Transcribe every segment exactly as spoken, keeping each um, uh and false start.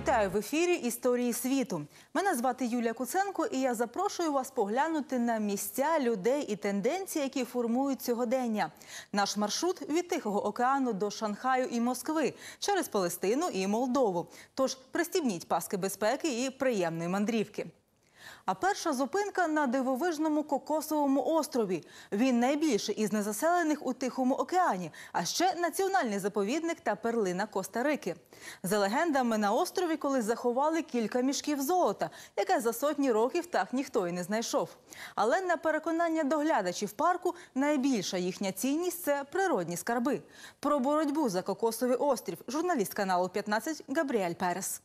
Вітаю в ефірі «Історії світу». Мене звати Юлія Куценко, і я запрошую вас поглянути на місця, людей і тенденції, які формують сьогодення. Наш маршрут від Тихого океану до Шанхаю і Москви, через Палестину і Молдову. Тож пристібніть паски безпеки і приємної мандрівки. А перша зупинка на дивовижному Кокосовому острові. Він найбільший із незаселених у Тихому океані, а ще національний заповідник та перлина Коста-Рики. За легендами, на острові колись заховали кілька мішків золота, яке за сотні років так ніхто і не знайшов. Але на переконання доглядачів парку, найбільша їхня цінність – це природні скарби. Про боротьбу за Кокосовий острів журналіст каналу п'ятнадцять Габріель Перес.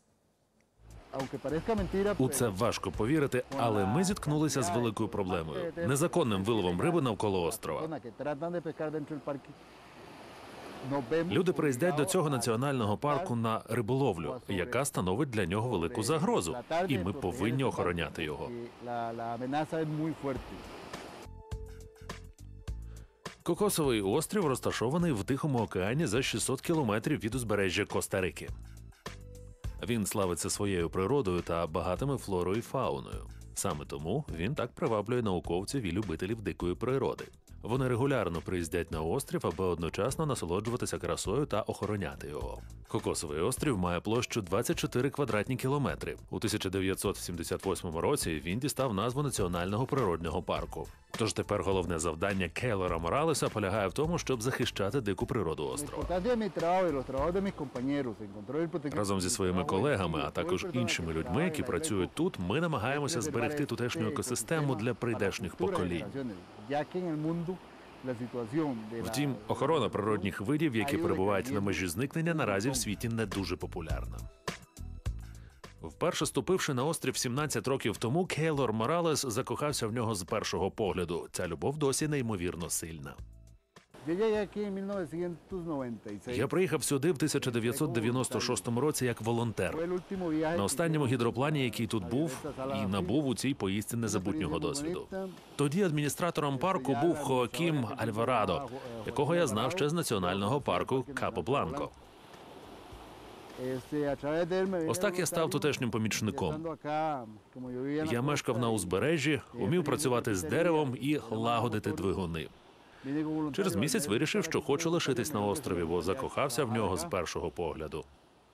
У це важко повірити, але ми зіткнулися з великою проблемою – незаконним виловом риби навколо острова. Люди приїздять до цього національного парку на риболовлю, яка становить для нього велику загрозу, і ми повинні охороняти його. Кокосовий острів розташований в Тихому океані за шістсот кілометрів від узбережжя Коста-Рики. Він славиться своєю природою та багатими флорою і фауною. Саме тому він так приваблює науковців і любителів дикої природи. Вони регулярно приїздять на острів, аби одночасно насолоджуватися красою та охороняти його. Кокосовий острів має площу двадцять чотири квадратні кілометри. У тисяча дев'ятсот сімдесят восьмому році він дістав назву Національного природнього парку. Тож тепер головне завдання Кейлора Моралеса полягає в тому, щоб захищати дику природу острова. Разом зі своїми колегами, а також іншими людьми, які працюють тут, ми намагаємося зберегти тутешню екосистему для прийдешніх поколінь. Втім, охорона природних видів, які перебувають на межі зникнення, наразі в світі не дуже популярна. Вперше ступивши на острів сімнадцять років тому, Кейлор Моралес закохався в нього з першого погляду. Ця любов досі неймовірно сильна. Я приїхав сюди в тисяча дев'ятсот дев'яносто шостому році як волонтер. На останньому гідроплані, який тут був, і набув у цій поїздці незабутнього досвіду. Тоді адміністратором парку був Хоакім Альварадо, якого я знав ще з національного парку Капо-Бланко. Ось так я став тутешнім помічником. Я мешкав на узбережжі, умів працювати з деревом і лагодити двигуни. Через місяць вирішив, що хочу лишитись на острові, бо закохався в нього з першого погляду.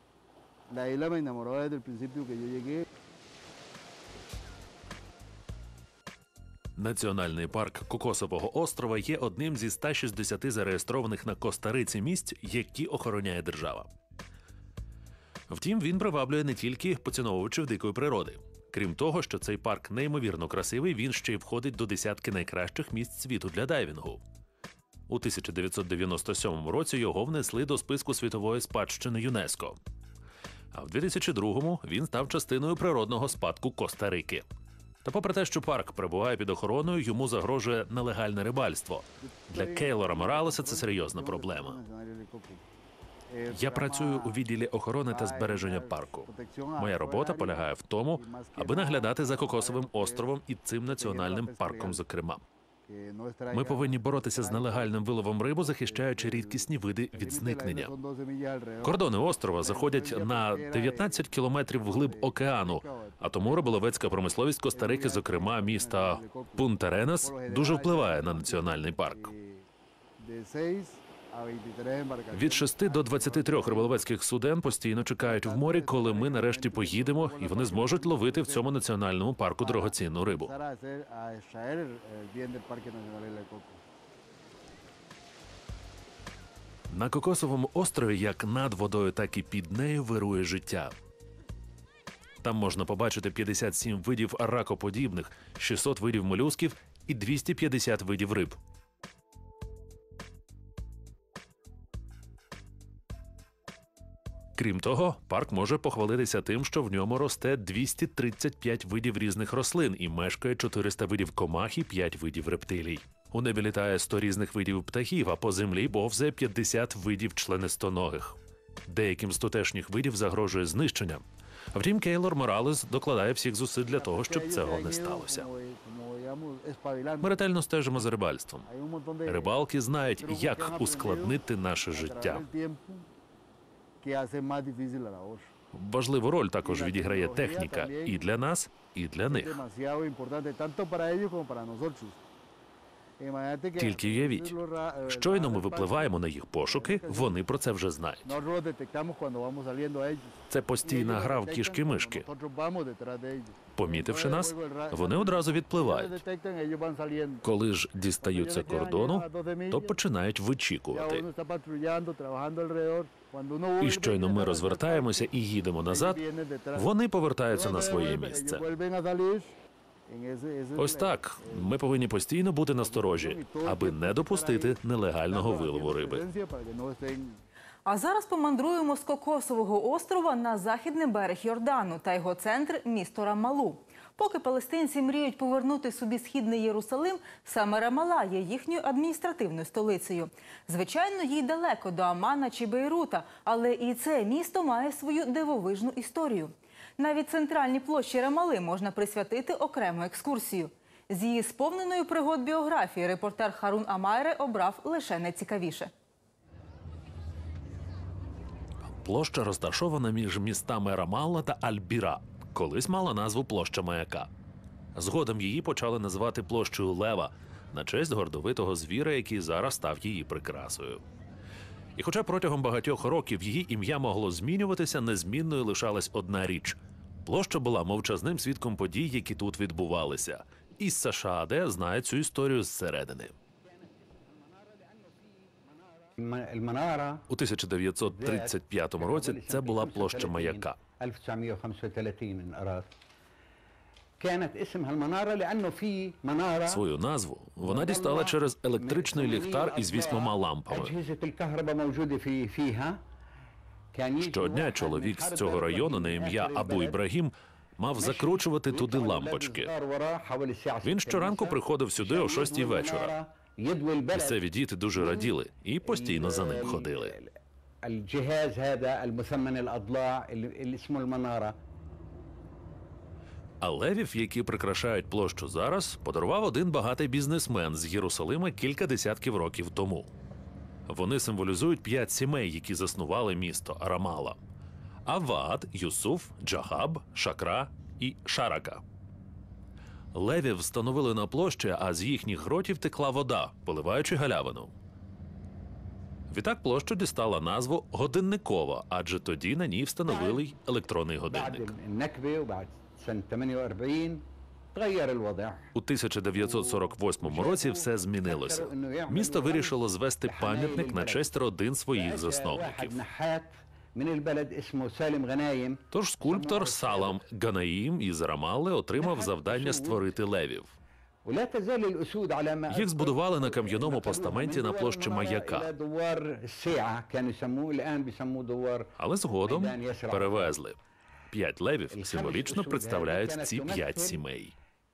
Національний парк Кокосового острова є одним зі ста шістдесяти зареєстрованих на Коста-Риці місць, які охороняє держава. Втім, він приваблює не тільки поціновувачів дикої природи. Крім того, що цей парк неймовірно красивий, він ще й входить до десятки найкращих місць світу для дайвінгу. У тисяча дев'ятсот дев'яносто сьомому році його внесли до списку світової спадщини ЮНЕСКО. А в дві тисячі другому він став частиною природного спадку Коста-Рики. Та попри те, що парк перебуває під охороною, йому загрожує нелегальне рибальство. Для Кейлора Моралеса це серйозна проблема. Я працюю у відділі охорони та збереження парку. Моя робота полягає в тому, аби наглядати за Кокосовим островом і цим національним парком зокрема. Ми повинні боротися з нелегальним виловом риби, захищаючи рідкісні види від зникнення. Кордони острова заходять на дев'ятнадцять кілометрів вглиб океану, а тому риболовецька промисловість Коста-Рики, зокрема міста Пунта-Аренас, дуже впливає на національний парк. Від шести до двадцяти трьох риболовецьких суден постійно чекають в морі, коли ми нарешті поїдемо, і вони зможуть ловити в цьому національному парку дорогоцінну рибу. На Кокосовому острові як над водою, так і під нею вирує життя. Там можна побачити п'ятдесят сім видів ракоподібних, шістсот видів молюсків і двісті п'ятдесят видів риб. Крім того, парк може похвалитися тим, що в ньому росте двісті тридцять п'ять видів різних рослин і мешкає чотириста видів комах і п'ять видів рептилій. У небі літає сто різних видів птахів, а по землі повзе п'ятдесят видів членистоногих. Деяким з тутешніх видів загрожує знищення. Втім, Кейлор Моралес докладає всіх зусиль для того, щоб цього не сталося. Ми ретельно стежимо за рибальством. Рибалки знають, як ускладнити наше життя. Важливу роль також відіграє техніка і для нас, і для них. Тільки уявіть, щойно ми випливаємо на їх пошуки, вони про це вже знають. Це постійна гра в кішки-мишки. Помітивши нас, вони одразу відпливають. Коли ж дістаються кордону, то починають вичікувати. І щойно ми розвертаємося і їдемо назад, вони повертаються на своє місце. Ось так. Ми повинні постійно бути насторожі, аби не допустити нелегального вилову риби. А зараз помандруємо з Кокосового острова на західний берег Йордану та його центр – місто Рамалу. Поки палестинці мріють повернути собі східний Єрусалим, саме Рамала є їхньою адміністративною столицею. Звичайно, їй далеко до Аммана чи Бейрута, але і це місто має свою дивовижну історію. Навіть центральній площі Рамали можна присвятити окрему екскурсію. З її сповненою пригод біографії репортер Харун Амайре обрав лише найцікавіше. Площа розташована між містами Рамалла та Аль-Біра. Колись мала назву Площа Маяка. Згодом її почали називати Площею Лева на честь гордовитого звіра, який зараз став її прикрасою. І хоча протягом багатьох років її ім'я могло змінюватися, незмінною лишалась одна річ. Площа була мовчазним свідком подій, які тут відбувалися. І США Д знає цю історію зсередини. У тисяча дев'ятсот тридцять п'ятому році це була Площа Маяка. Свою назву вона дістала через електричний ліхтар із вісьмома лампами. Щодня чоловік з цього району на ім'я Абу Ібрагім мав закручувати туди лампочки. Він щоранку приходив сюди о шостій вечора. Місцеві діти дуже раділи і постійно за ним ходили. А левів, які прикрашають площу зараз, подарував один багатий бізнесмен з Єрусалима кілька десятків років тому. Вони символізують п'ять сімей, які заснували місто Рамала: Авад, Юсуф, Джахаб, Шакра і Шарака. Левів встановили на площі, а з їхніх гротів текла вода, поливаючи галявину. Відтак площа дістала назву «Годинникова», адже тоді на ній встановили й електронний годинник. У тисяча дев'ятсот сорок восьмому році все змінилося. Місто вирішило звести пам'ятник на честь родин своїх засновників. Тож скульптор Салам Ганаїм із Рамалли отримав завдання створити левів. Їх збудували на кам'яному постаменті на площі Маяка. Але згодом перевезли. П'ять левів символічно представляють ці п'ять сімей.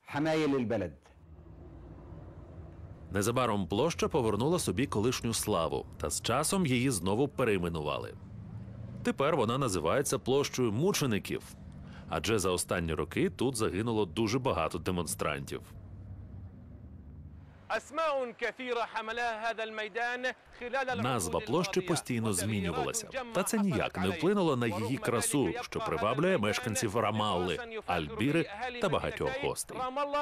Незабаром площа повернула собі колишню славу, та з часом її знову перейменували. Тепер вона називається площею мучеників, адже за останні роки тут загинуло дуже багато демонстрантів. Назва площі постійно змінювалася, та це ніяк не вплинуло на її красу, що приваблює мешканців Рамалли, Аль-Біри та багатьох гостей.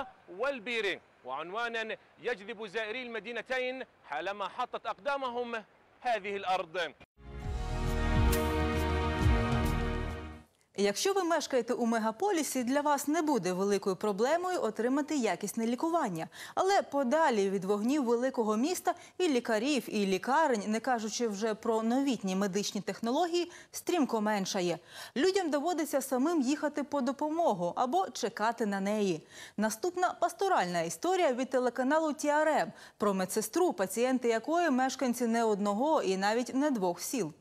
Якщо ви мешкаєте у мегаполісі, для вас не буде великою проблемою отримати якісне лікування. Але подалі від вогнів великого міста і лікарів, і лікарень, не кажучи вже про новітні медичні технології, стрімко меншає. Людям доводиться самим їхати по допомогу або чекати на неї. Наступна пасторальна історія від телеканалу Ті Ар Ем про медсестру, пацієнти якої мешканці не одного і навіть не двох сіл.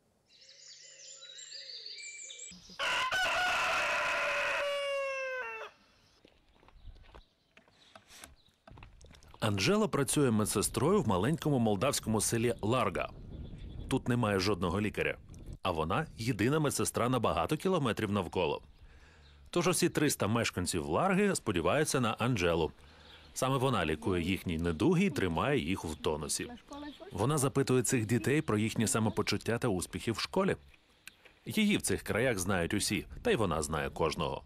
Анжела працює медсестрою в маленькому молдавському селі Ларга. Тут немає жодного лікаря, а вона єдина медсестра на багато кілометрів навколо. Тож усі триста мешканців Ларги сподіваються на Анжелу. Саме вона лікує їхні недуги і тримає їх в тонусі. Вона запитує цих дітей про їхнє самопочуття та успіхи в школі. Її в цих краях знають усі, та й вона знає кожного.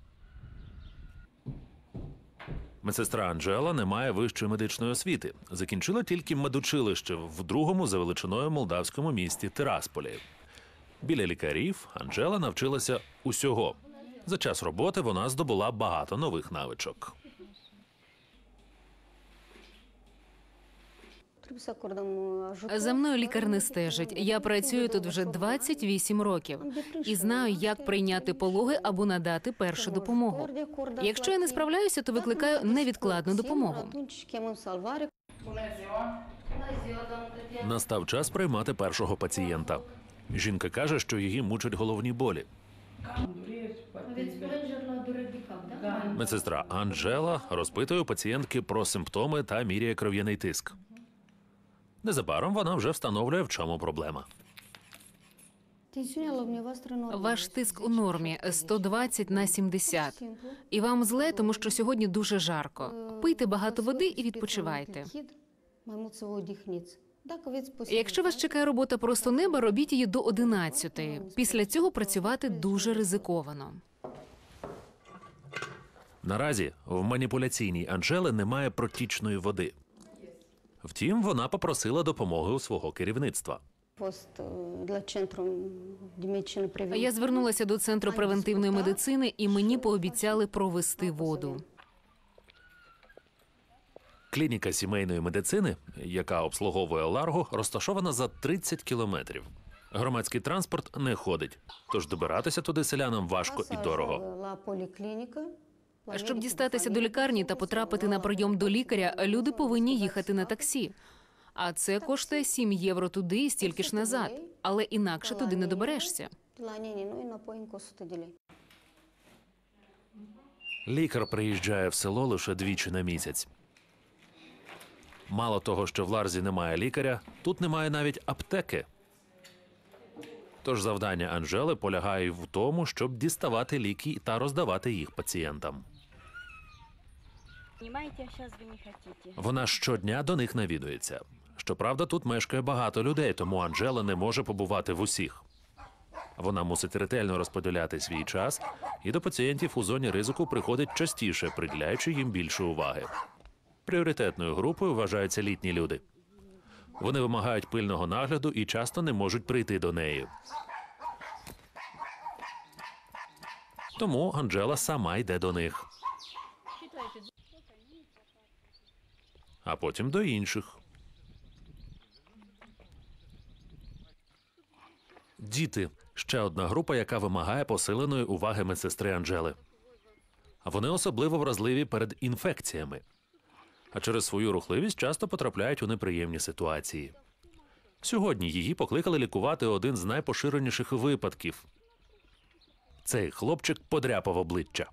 Медсестра Анжела не має вищої медичної освіти. Закінчила тільки медучилище в другому за величиною молдавському місті Тирасполі. Біля лікарів Анжела навчилася усього. За час роботи вона здобула багато нових навичок. За мною лікар не стежить. Я працюю тут вже двадцять вісім років і знаю, як прийняти пологи або надати першу допомогу. Якщо я не справляюся, то викликаю невідкладну допомогу. Настав час приймати першого пацієнта. Жінка каже, що її мучать головні болі. Медсестра Анжела розпитує у пацієнтки про симптоми та міряє кров'яний тиск. Незабаром вона вже встановлює, в чому проблема. Ваш тиск у нормі сто двадцять на сімдесят. І вам зле, тому що сьогодні дуже жарко. Пийте багато води і відпочивайте. Якщо вас чекає робота просто неба, робіть її до одинадцятої. Після цього працювати дуже ризиковано. Наразі в маніпуляційній Анжели немає протічної води. Втім, вона попросила допомоги у свого керівництва. Я звернулася до Центру превентивної медицини, і мені пообіцяли провести воду. Клініка сімейної медицини, яка обслуговує Ларго, розташована за тридцять кілометрів. Громадський транспорт не ходить, тож добиратися туди селянам важко і дорого. Щоб дістатися до лікарні та потрапити на прийом до лікаря, люди повинні їхати на таксі. А це коштує сім євро туди і стільки ж назад. Але інакше туди не доберешся. Лікар приїжджає в село лише двічі на місяць. Мало того, що в Ларзі немає лікаря, тут немає навіть аптеки. Тож завдання Анжели полягає в тому, щоб діставати ліки та роздавати їх пацієнтам. Вона щодня до них навідується. Щоправда, тут мешкає багато людей, тому Анжела не може побувати в усіх. Вона мусить ретельно розподіляти свій час і до пацієнтів у зоні ризику приходить частіше, приділяючи їм більше уваги. Пріоритетною групою вважаються літні люди. Вони вимагають пильного нагляду і часто не можуть прийти до неї. Тому Анжела сама йде до них. А потім до інших. Діти – ще одна група, яка вимагає посиленої уваги медсестри Анжели. Вони особливо вразливі перед інфекціями. А через свою рухливість часто потрапляють у неприємні ситуації. Сьогодні її покликали лікувати один з найпоширеніших випадків. Цей хлопчик подряпав обличчя.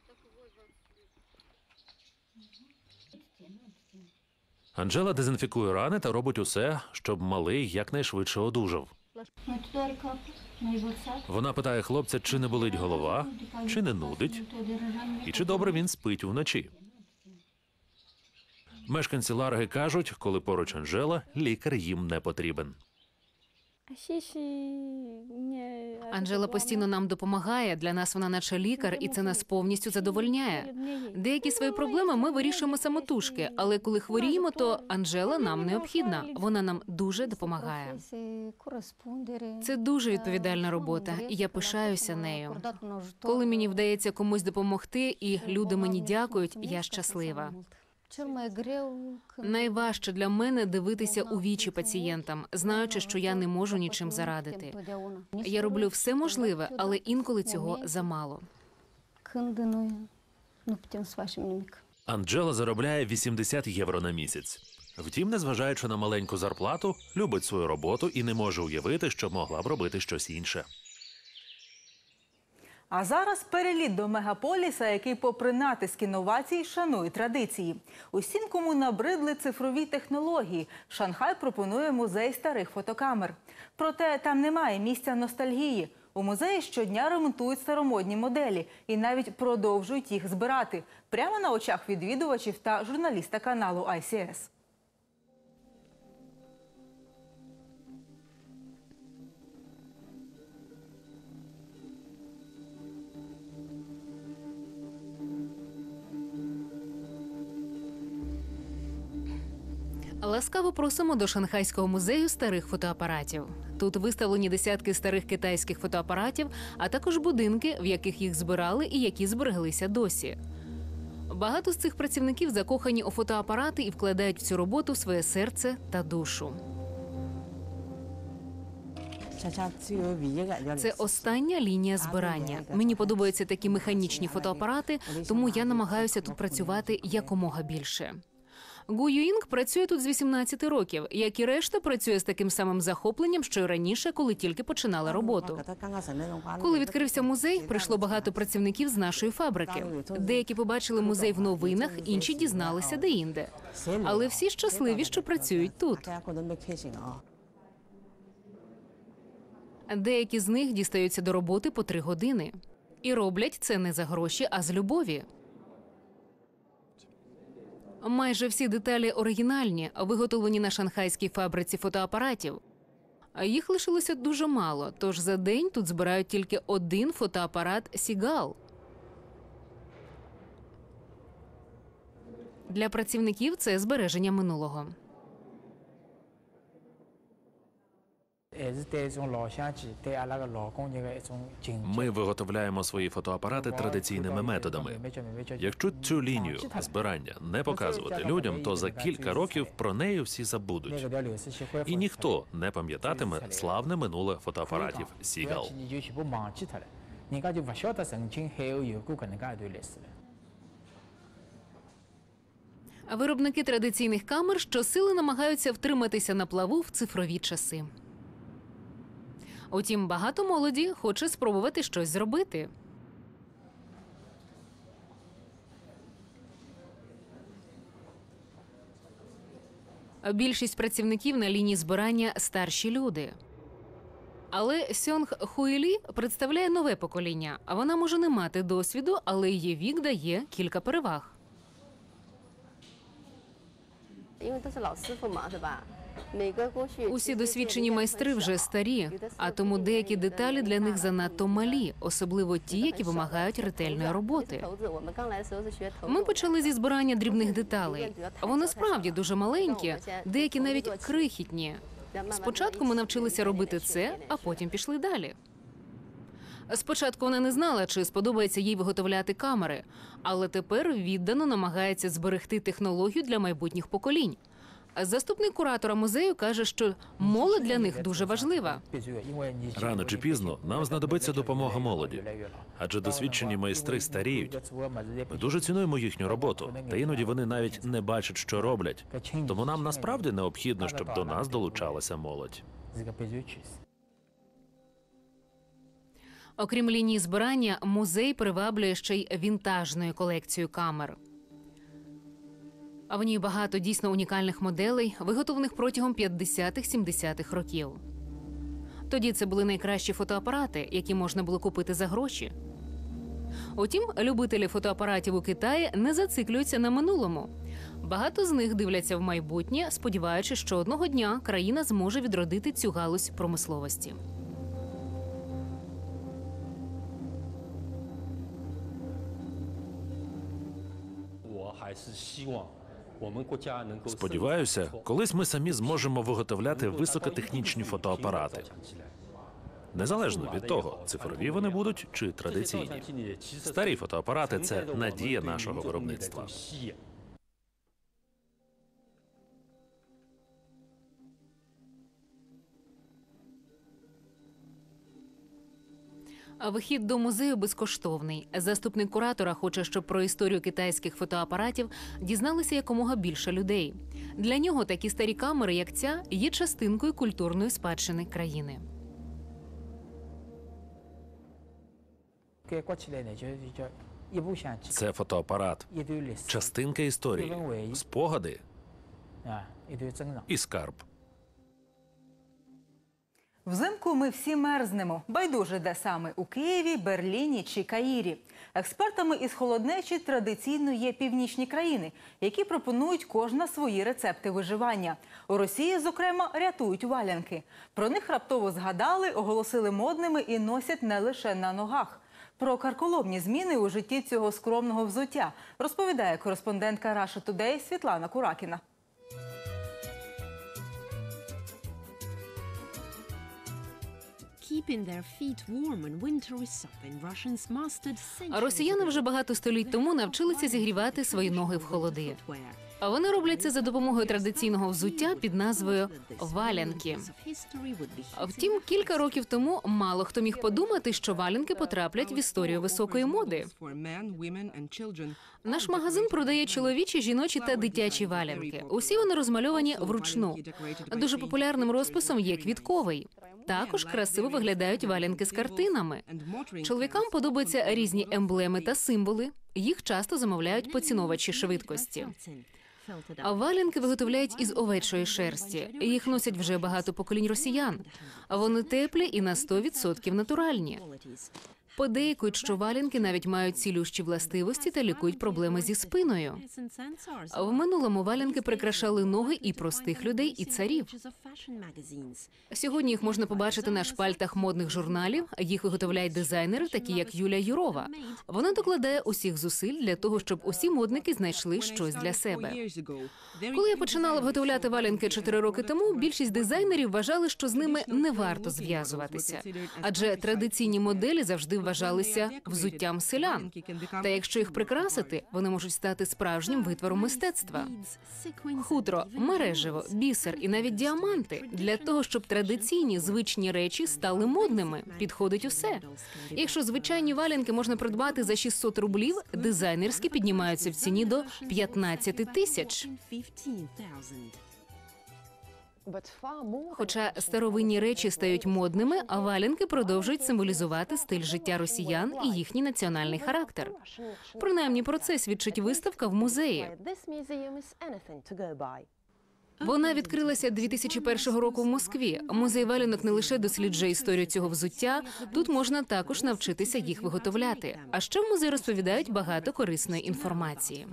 Анжела дезінфікує рани та робить усе, щоб малий якнайшвидше одужав. Вона питає хлопця, чи не болить голова, чи не нудить, і чи добре він спить вночі. Мешканці Ларги кажуть, коли поруч Анжела, лікар їм не потрібен. Анжела постійно нам допомагає, для нас вона наче лікар, і це нас повністю задовольняє. Деякі свої проблеми ми вирішуємо самотужки, але коли хворіємо, то Анжела нам необхідна. Вона нам дуже допомагає. Це дуже відповідальна робота, і я пишаюся нею. Коли мені вдається комусь допомогти, і люди мені дякують, я щаслива. Найважче для мене дивитися у вічі пацієнтам, знаючи, що я не можу нічим зарадити. Я роблю все можливе, але інколи цього замало. Анжела заробляє вісімдесят євро на місяць. Втім, незважаючи на маленьку зарплату, любить свою роботу і не може уявити, що могла б робити щось інше. А зараз переліт до мегаполіса, який попри натиск інновацій шанує традиції. Усім, кому набридли цифрові технології, Шанхай пропонує музей старих фотокамер. Проте там немає місця ностальгії. У музеї щодня ремонтують старомодні моделі і навіть продовжують їх збирати. Прямо на очах відвідувачів та журналіста каналу ай сі ес. Ласкаво просимо до Шанхайського музею старих фотоапаратів. Тут виставлені десятки старих китайських фотоапаратів, а також будинки, в яких їх збирали і які збереглися досі. Багато з цих працівників закохані у фотоапарати і вкладають в цю роботу своє серце та душу. Це остання лінія збирання. Мені подобаються такі механічні фотоапарати, тому я намагаюся тут працювати якомога більше. Гу Юїнг працює тут з вісімнадцяти років, як і решта працює з таким самим захопленням, що й раніше, коли тільки починала роботу. Коли відкрився музей, прийшло багато працівників з нашої фабрики. Деякі побачили музей в новинах, інші дізналися деінде. Але всі щасливі, що працюють тут. Деякі з них дістаються до роботи по три години. І роблять це не за гроші, а з любові. Майже всі деталі оригінальні, виготовлені на шанхайській фабриці фотоапаратів. А їх лишилося дуже мало, тож за день тут збирають тільки один фотоапарат Сігал. Для працівників це збереження минулого. Ми виготовляємо свої фотоапарати традиційними методами. Якщо цю лінію збирання не показувати людям, то за кілька років про неї всі забудуть. І ніхто не пам'ятатиме славне минуле фотоапаратів Сігал. Виробники традиційних камер щосили намагаються втриматися на плаву в цифрові часи. Утім, багато молоді хоче спробувати щось зробити. Більшість працівників на лінії збирання – старші люди. Але Сьонг Хуйлі представляє нове покоління. Вона може не мати досвіду, але її вік дає кілька переваг. Усі досвідчені майстри вже старі, а тому деякі деталі для них занадто малі, особливо ті, які вимагають ретельної роботи. Ми почали зі збирання дрібних деталей. Вони справді дуже маленькі, деякі навіть крихітні. Спочатку ми навчилися робити це, а потім пішли далі. Спочатку вона не знала, чи сподобається їй виготовляти камери, але тепер віддано намагається зберегти технологію для майбутніх поколінь. Заступник куратора музею каже, що молодь для них дуже важлива. Рано чи пізно нам знадобиться допомога молоді. Адже досвідчені майстри старіють. Ми дуже цінуємо їхню роботу, та іноді вони навіть не бачать, що роблять. Тому нам насправді необхідно, щоб до нас долучалася молодь. Окрім лінії збирання, музей приваблює ще й вінтажною колекцією камер. А в ній багато дійсно унікальних моделей, виготовлених протягом п'ятдесятих-сімдесятих років. Тоді це були найкращі фотоапарати, які можна було купити за гроші. Утім, любителі фотоапаратів у Китаї не зациклюються на минулому. Багато з них дивляться в майбутнє, сподіваючись, що одного дня країна зможе відродити цю галузь промисловості. Сподіваюся, колись ми самі зможемо виготовляти високотехнічні фотоапарати. Незалежно від того, цифрові вони будуть чи традиційні. Старі фотоапарати – це надія нашого виробництва. Вихід до музею безкоштовний. Заступник куратора хоче, щоб про історію китайських фотоапаратів дізналися якомога більше людей. Для нього такі старі камери, як ця, є частинкою культурної спадщини країни. Це фотоапарат, частинка історії, спогади і скарб. Взимку ми всі мерзнемо. Байдуже, де саме – у Києві, Берліні чи Каїрі. Експертами із холоднечі традиційно є північні країни, які пропонують кожна свої рецепти виживання. У Росії, зокрема, рятують валянки. Про них раптово згадали, оголосили модними і носять не лише на ногах. Про карколомні зміни у житті цього скромного взуття розповідає кореспондентка Russia Today Світлана Куракіна. Росіяни вже багато століть тому навчилися зігрівати свої ноги в холоди. А вони роблять це за допомогою традиційного взуття під назвою валянки. Втім, кілька років тому мало хто міг подумати, що валянки потраплять в історію високої моди. Наш магазин продає чоловічі, жіночі та дитячі валянки. Усі вони розмальовані вручну. Дуже популярним розписом є квітковий. Також красиво виглядають валянки з картинами. Чоловікам подобаються різні емблеми та символи. Їх часто замовляють поціновувачі швидкості. А валянки виготовляють із овечої шерсті. Їх носять вже багато поколінь росіян. А вони теплі і на сто відсотків натуральні. Подейкують, що валянки навіть мають цілющі властивості та лікують проблеми зі спиною. А в минулому валянки прикрашали ноги і простих людей, і царів. Сьогодні їх можна побачити на шпальтах модних журналів. Їх виготовляють дизайнери, такі як Юля Юрова. Вона докладає усіх зусиль для того, щоб усі модники знайшли щось для себе. Коли я починала виготовляти валянки чотири роки тому, більшість дизайнерів вважали, що з ними не варто зв'язуватися. Адже традиційні моделі завжди вважалися взуттям селян. Та якщо їх прикрасити, вони можуть стати справжнім витвором мистецтва. Хутро, мережево, бісер і навіть діаманти. Для того, щоб традиційні звичні речі стали модними, підходить усе. Якщо звичайні валянки можна придбати за шістсот рублів, дизайнерські піднімаються в ціні до п'ятнадцять тисяч. Хоча старовинні речі стають модними, а валянки продовжують символізувати стиль життя росіян і їхній національний характер. Принаймні про це свідчить виставка в музеї. Вона відкрилася дві тисячі першого року в Москві. Музей валянок не лише досліджує історію цього взуття, тут можна також навчитися їх виготовляти. А ще в музеї розповідають багато корисної інформації.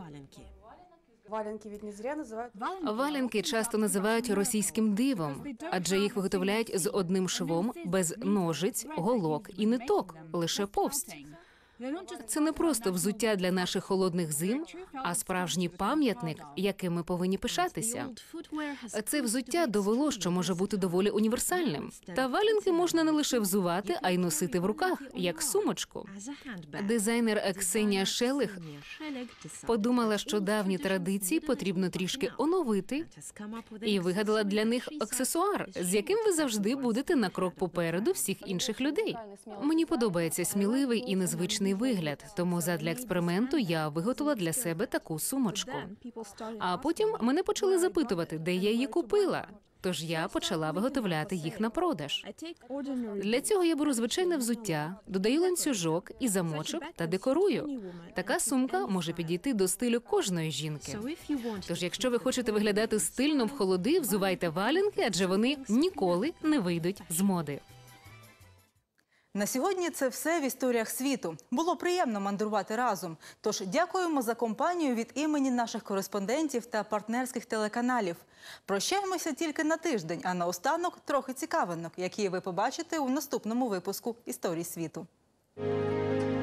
Валянки часто називають російським дивом, адже їх виготовляють з одним швом, без ножиць, голок і ниток, лише повсть. Це не просто взуття для наших холодних зим, а справжній пам'ятник, яким ми повинні пишатися. Це взуття довело, що може бути доволі універсальним. Та валянки можна не лише взувати, а й носити в руках, як сумочку. Дизайнер Ксенія Шелих подумала, що давні традиції потрібно трішки оновити, і вигадала для них аксесуар, з яким ви завжди будете на крок попереду всіх інших людей. Мені подобається сміливий і незвичний вигляд, тому задля експерименту я виготовила для себе таку сумочку. А потім мене почали запитувати, де я її купила. Тож я почала виготовляти їх на продаж. Для цього я беру звичайне взуття, додаю ланцюжок і замочок та декорую. Така сумка може підійти до стилю кожної жінки. Тож якщо ви хочете виглядати стильно в холоди, взувайте валянки, адже вони ніколи не вийдуть з моди. На сьогодні це все в історіях світу. Було приємно мандрувати разом. Тож дякуємо за компанію від імені наших кореспондентів та партнерських телеканалів. Прощаємося тільки на тиждень, а наостанок трохи цікавинок, які ви побачите у наступному випуску «Історій світу».